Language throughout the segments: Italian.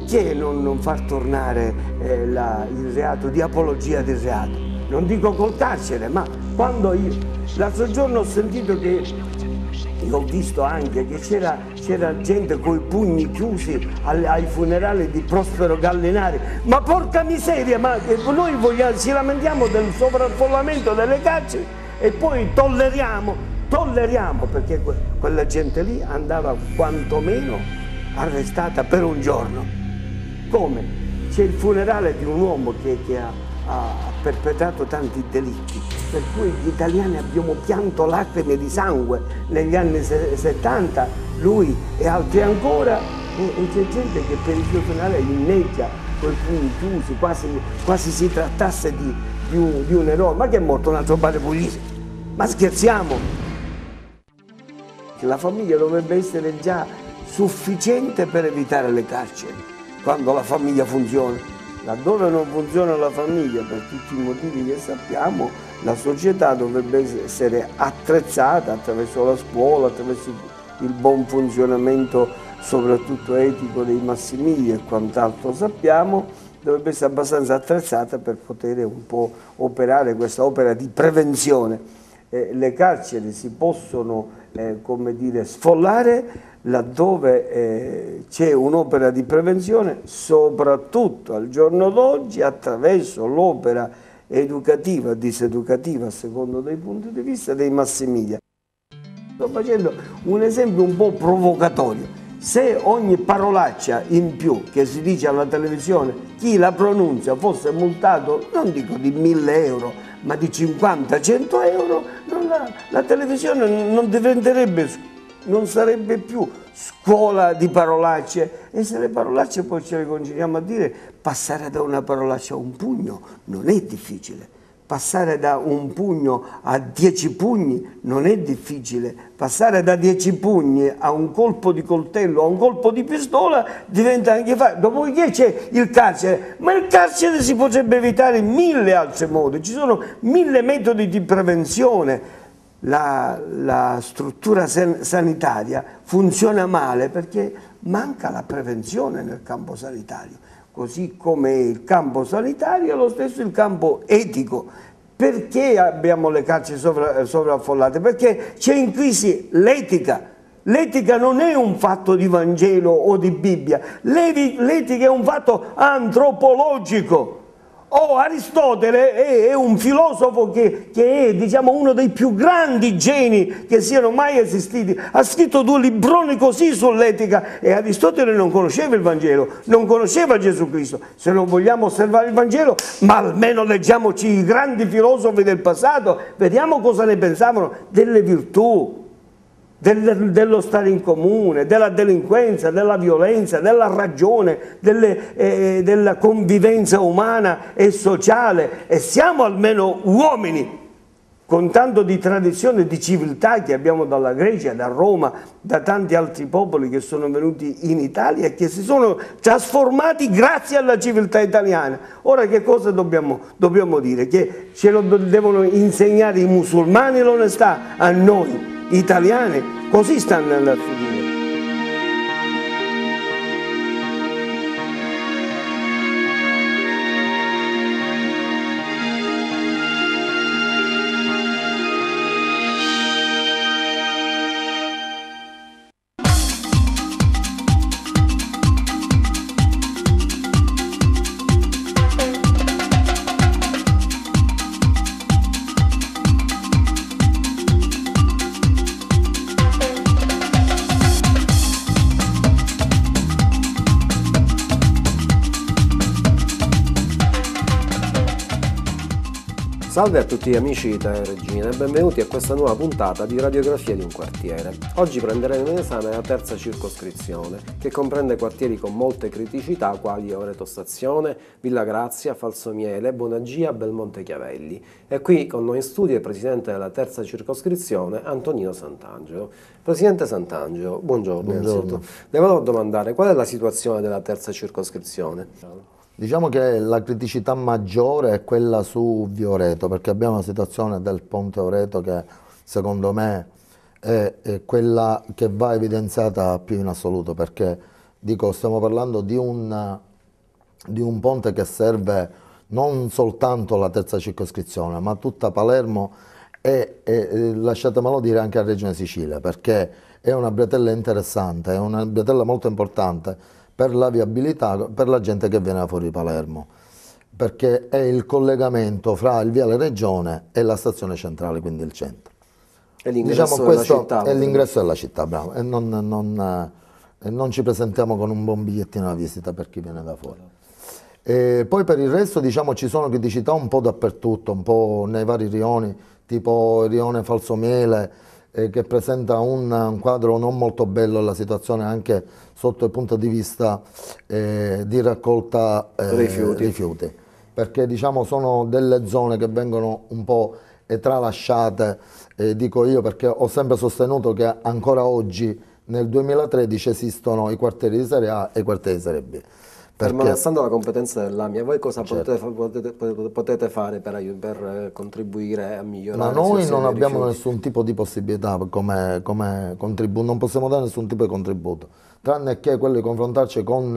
perché non far tornare il reato di apologia del reato? Non dico col carcere, ma quando io l'altro giorno ho sentito che, io ho visto anche che c'era gente con i pugni chiusi ai funerali di Prospero Gallinari. Ma porca miseria, ma noi ci lamentiamo del sovraffollamento delle carceri e poi tolleriamo, perché quella gente lì andava quantomeno arrestata per un giorno. Come? C'è il funerale di un uomo che ha perpetrato tanti delitti, per cui gli italiani abbiamo pianto lacrime di sangue negli anni 70, lui e altri ancora, e c'è gente che per il suo funerale inneggia con i pugni chiusi, quasi si trattasse di un eroe. Ma che è morto un altro padre Puglisi? Ma scherziamo? La famiglia dovrebbe essere già sufficiente per evitare le carceri, quando la famiglia funziona. Laddove non funziona la famiglia, per tutti i motivi che sappiamo, la società dovrebbe essere attrezzata attraverso la scuola, attraverso il buon funzionamento soprattutto etico dei massimili e quant'altro sappiamo, dovrebbe essere abbastanza attrezzata per poter un po' operare questa opera di prevenzione. Le carceri si possono come dire, sfollare laddove c'è un'opera di prevenzione, soprattutto al giorno d'oggi attraverso l'opera educativa, diseducativa a secondo dei punti di vista dei massimiglia. Sto facendo un esempio un po' provocatorio. Se ogni parolaccia in più che si dice alla televisione, chi la pronuncia fosse multato, non dico di 1.000 euro, ma di 50-100 euro, la televisione non diventerebbe, non sarebbe più scuola di parolacce. E se le parolacce poi ce le continuiamo a dire, passare da una parolaccia a un pugno non è difficile. Passare da un pugno a 10 pugni non è difficile. Passare da 10 pugni a un colpo di coltello, a un colpo di pistola, diventa anche facile. Dopodiché c'è il carcere, ma il carcere si potrebbe evitare in 1000 altri modi. Ci sono 1000 metodi di prevenzione. La struttura sanitaria funziona male perché manca la prevenzione nel campo sanitario. Così come il campo sanitario, lo stesso il campo etico. Perché abbiamo le carceri sovraffollate? Perché c'è in crisi l'etica. L'etica non è un fatto di Vangelo o di Bibbia, l'etica è un fatto antropologico. Aristotele è un filosofo che è, diciamo, uno dei più grandi geni che siano mai esistiti. Ha scritto 2 libroni così sull'etica e Aristotele non conosceva il Vangelo, non conosceva Gesù Cristo. Se non vogliamo osservare il Vangelo, ma almeno leggiamoci i grandi filosofi del passato, vediamo cosa ne pensavano delle virtù, dello stare in comune, della delinquenza, della violenza, della ragione, della convivenza umana e sociale. E siamo almeno uomini, con tanto di tradizione e di civiltà che abbiamo dalla Grecia, da Roma, da tanti altri popoli che sono venuti in Italia e che si sono trasformati grazie alla civiltà italiana. Ora che cosa dobbiamo dire? Che ce lo devono insegnare i musulmani l'onestà a noi italiani? Così stanno andando a finire. Salve a tutti gli amici di Italia Regina e benvenuti a questa nuova puntata di Radiografia di un quartiere. Oggi prenderemo in esame la terza circoscrizione, che comprende quartieri con molte criticità quali Oreto Stazione, Villa Grazia, Falsomiele, Buonagia, Belmonte Chiavelli. E qui con noi in studio il presidente della terza circoscrizione, Antonino Sant'Angelo. Presidente Sant'Angelo, buongiorno. Buongiorno. Le volevo domandare qual è la situazione della terza circoscrizione? Diciamo che la criticità maggiore è quella su Via Oreto, perché abbiamo una situazione del ponte Oreto che secondo me è quella che va evidenziata più in assoluto, perché dico, stiamo parlando di un ponte che serve non soltanto la terza circoscrizione, ma tutta Palermo e lasciatemelo dire anche a Reggine Sicilia, perché è una bretella interessante, è una bretella molto importante per la viabilità, per la gente che viene da fuori Palermo, perché è il collegamento fra il viale Regione e la stazione centrale, quindi il centro. È l'ingresso della città. È l'ingresso della città, bravo, e non ci presentiamo con un buon bigliettino da visita per chi viene da fuori. E poi per il resto, diciamo, ci sono criticità un po' dappertutto, un po' nei vari rioni, tipo il rione Falsomiele, che presenta un quadro non molto bello la situazione anche sotto il punto di vista di raccolta rifiuti, perché diciamo sono delle zone che vengono un po' tralasciate, dico io, perché ho sempre sostenuto che ancora oggi nel 2013 esistono i quartieri di Serie A e i quartieri di Serie B. Fermo restando la competenza dell'AMIA, voi cosa potete fare per contribuire a migliorare? Ma noi non abbiamo nessun tipo di possibilità come contributo, non possiamo dare nessun tipo di contributo, tranne che quello di confrontarci con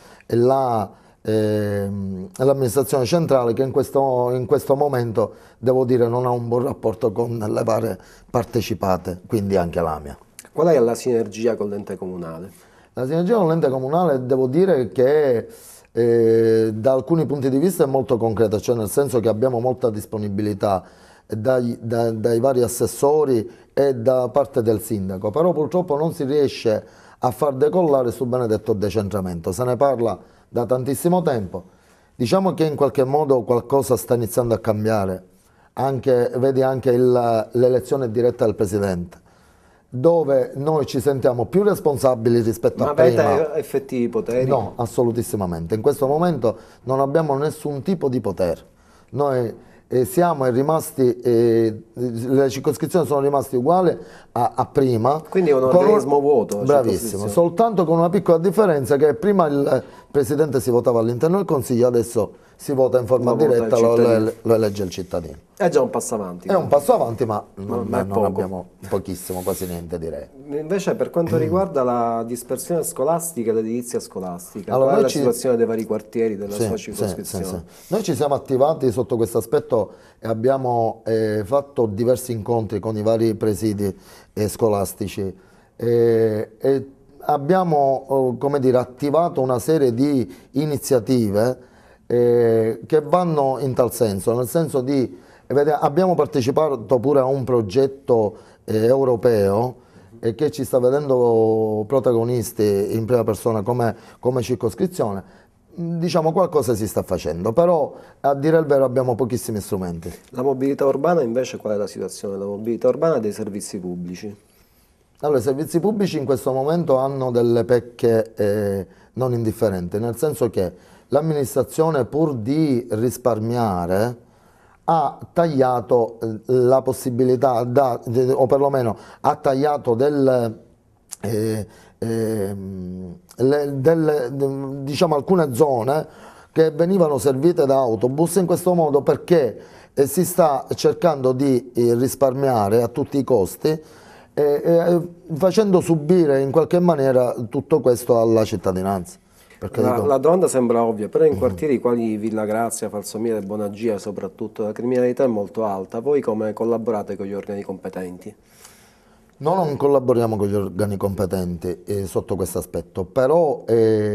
l'amministrazione centrale, che in questo momento, devo dire, non ha un buon rapporto con le varie partecipate, quindi anche l'AMIA. Qual è la sinergia con l'ente comunale? La sinergia con l'ente comunale, devo dire che da alcuni punti di vista è molto concreta, cioè nel senso che abbiamo molta disponibilità dai vari assessori e da parte del sindaco, però purtroppo non si riesce a far decollare sul benedetto decentramento. Se ne parla da tantissimo tempo, diciamo che in qualche modo qualcosa sta iniziando a cambiare, vedi anche l'elezione diretta del presidente, dove noi ci sentiamo più responsabili rispetto a prima. Ma avete effettivi poteri? No, assolutissimamente. In questo momento non abbiamo nessun tipo di potere. Noi siamo rimasti, le circoscrizioni sono rimaste uguali a prima. Quindi è un organismo vuoto. Bravissimo, soltanto con una piccola differenza, che prima il presidente si votava all'interno del Consiglio, adesso si vota in forma diretta, lo elegge il cittadino. È già un passo avanti. È un passo avanti, ma non poco. abbiamo pochissimo, quasi niente, direi. Invece per quanto riguarda la dispersione scolastica e l'edilizia scolastica, allora, qual è la situazione dei vari quartieri della sua circoscrizione? Sì. Noi ci siamo attivati sotto questo aspetto e abbiamo fatto diversi incontri con i vari presidi scolastici e abbiamo come dire, attivato una serie di iniziative che vanno in tal senso, nel senso di abbiamo partecipato pure a un progetto europeo che ci sta vedendo protagonisti in prima persona come circoscrizione. Diciamo, qualcosa si sta facendo, però a dire il vero abbiamo pochissimi strumenti. La mobilità urbana invece, qual è la situazione? La mobilità urbana dei servizi pubblici? Allora, i servizi pubblici in questo momento hanno delle pecche non indifferenti, nel senso che l'amministrazione, pur di risparmiare, ha tagliato la possibilità, o perlomeno ha tagliato diciamo, alcune zone che venivano servite da autobus in questo modo, perché si sta cercando di risparmiare a tutti i costi, facendo subire in qualche maniera tutto questo alla cittadinanza. La domanda sembra ovvia, però in quartieri quali Villa Grazia, Falsomiele, Bonagia soprattutto, la criminalità è molto alta. Voi come collaborate con gli organi competenti? Noi non collaboriamo con gli organi competenti sotto questo aspetto, però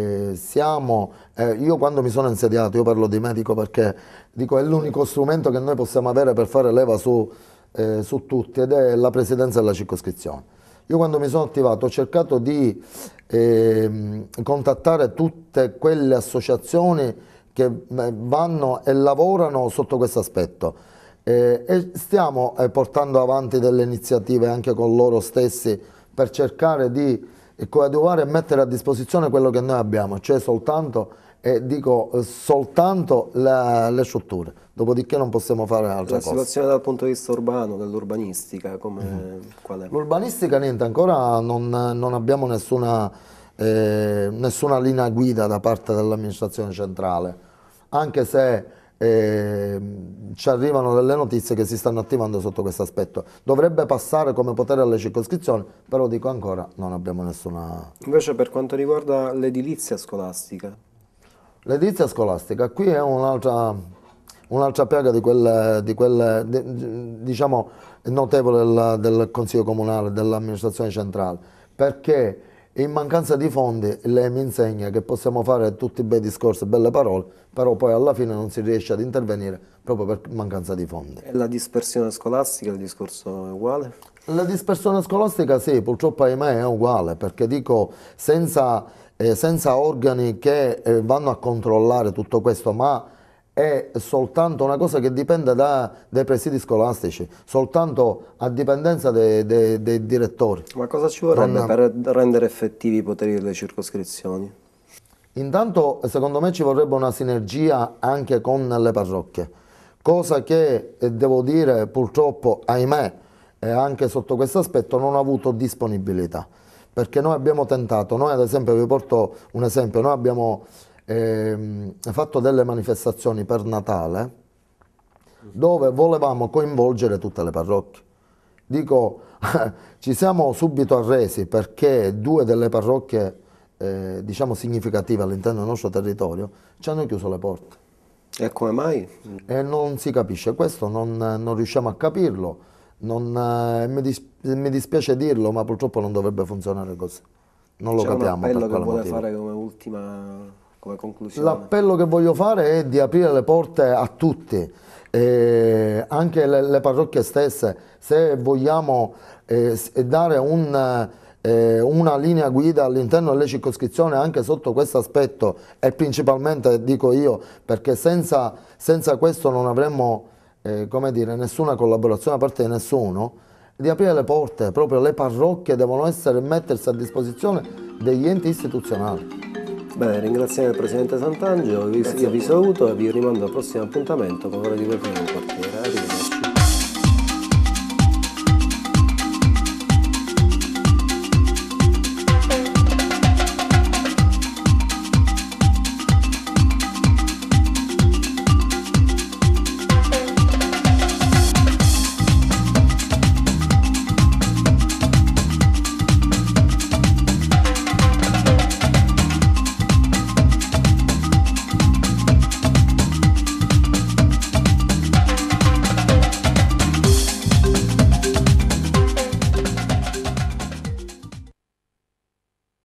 io quando mi sono insediato, io parlo di medico perché dico è l'unico strumento che noi possiamo avere per fare leva su tutti, ed è la presidenza della circoscrizione. Io quando mi sono attivato ho cercato di contattare tutte quelle associazioni che vanno e lavorano sotto questo aspetto e stiamo portando avanti delle iniziative anche con loro stessi per cercare di coadiuvare e mettere a disposizione quello che noi abbiamo, cioè soltanto le strutture, dopodiché non possiamo fare altre cose. La situazione dal punto di vista urbano, dell'urbanistica, qual è? L'urbanistica niente, ancora non abbiamo nessuna linea guida da parte dell'amministrazione centrale, anche se ci arrivano delle notizie che si stanno attivando sotto questo aspetto. Dovrebbe passare come potere alle circoscrizioni, però dico ancora, non abbiamo nessuna... Invece per quanto riguarda l'edilizia scolastica? L'edilizia scolastica, qui è un'altra piaga di quelle diciamo, notevole del Consiglio Comunale, dell'amministrazione centrale, perché in mancanza di fondi lei mi insegna che possiamo fare tutti i bei discorsi, belle parole, però poi alla fine non si riesce ad intervenire proprio per mancanza di fondi. E la dispersione scolastica, il discorso è uguale? La dispersione scolastica sì, purtroppo ahimè è uguale, perché dico senza organi che vanno a controllare tutto questo, ma è soltanto una cosa che dipende dai presidi scolastici, soltanto a dipendenza dei direttori. Ma cosa ci vorrebbe per rendere effettivi i poteri delle circoscrizioni? Intanto secondo me ci vorrebbe una sinergia anche con le parrocchie, cosa che devo dire purtroppo ahimè anche sotto questo aspetto non ho avuto disponibilità, perché noi abbiamo tentato, noi ad esempio vi porto un esempio, noi abbiamo fatto delle manifestazioni per Natale dove volevamo coinvolgere tutte le parrocchie. Dico, ci siamo subito arresi perché due delle parrocchie diciamo significative all'interno del nostro territorio ci hanno chiuso le porte. E come mai? E non si capisce questo, non riusciamo a capirlo, mi dispiace dirlo, ma purtroppo non dovrebbe funzionare così. Non lo capiamo per quale quale motivo. motivo. Fare come ultima... come conclusione? L'appello che voglio fare è di aprire le porte a tutti, anche le parrocchie stesse, se vogliamo dare una linea guida all'interno delle circoscrizioni anche sotto questo aspetto, e principalmente dico io, perché senza questo non avremmo come dire, nessuna collaborazione da parte di nessuno, di aprire le porte, proprio le parrocchie devono mettersi a disposizione degli enti istituzionali. Bene, ringraziamo il Presidente Sant'Angelo, io vi saluto e vi rimando al prossimo appuntamento con Ora di Governo del Quartiere.